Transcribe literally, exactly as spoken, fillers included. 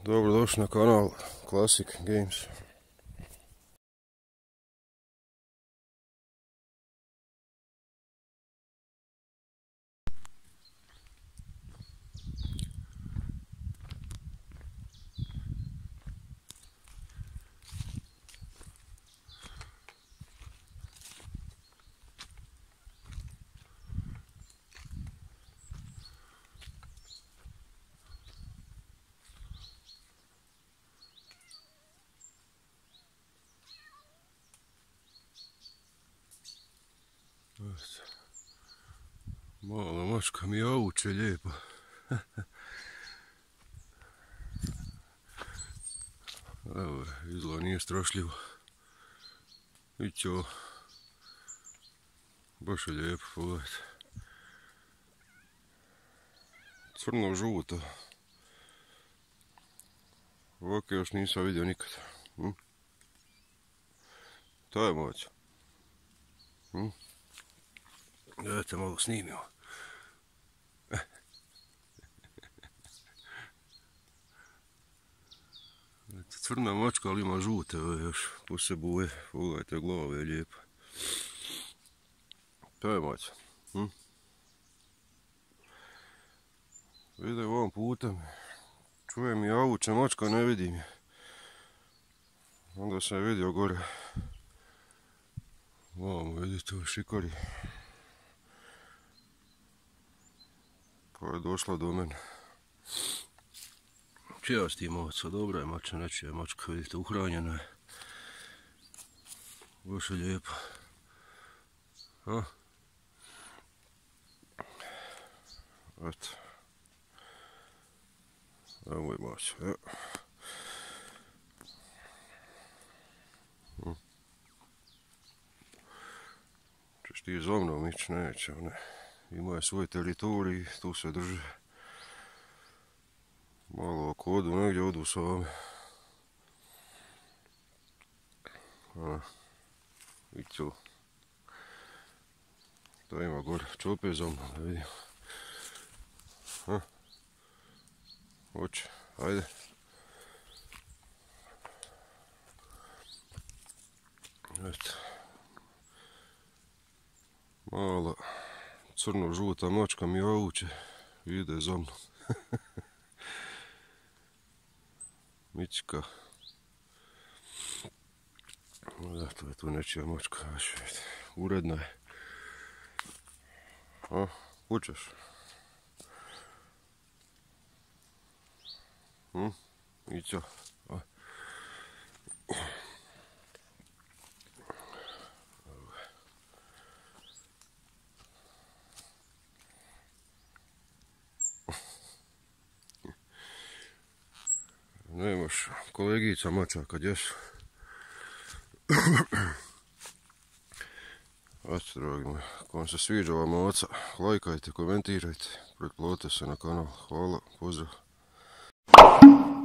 Dobrodošli na kanal Classic Games. Mala mačka mi jauče lijepo. Evo, izgleda nije strašljivo. Ići ovo. Baš je lijepo, pogledajte. Crno žuto. Ovako još nisam vidio nikad. Hm? To je moć. Hm? Dajte malo snimimo. Crna mačka, ali ima žute još poslije buje. Pogledajte, glava je lijepa. To je mač. Hm? Vidim ovom putem. Čujem i javuče mačka, ne vidim je. Onda sam je vidio gore. Vamo, vidite u šikari. Pa je došla do mene. Čijast ti maca, dobra je mačka, neće je mačka, vidite, uhranjena je. Baš je lijepa. A? Eto. Evo je mačka, evo. Hm. Češ ti za mnom ići, neće, ne. Ima je svoj teritorij, tu se drži. Malo ako odu negdje, odu same. Iću. To ima gore, čope za mnom, da vidim. Ha? Hoće, ajde. Eto. Mala crno-žuta mačka mi jauče, ide za mnom. Mička. Da, to je tu nečija mačka, uredna je. A, kućeš? Hm? Ića. A. Nemaš kolegica mačaka, gdje su? Eto, dragi moji, ako vam se sviđa ova maca, lajkajte, komentirajte, pretplatite se na kanal. Hvala, pozdrav.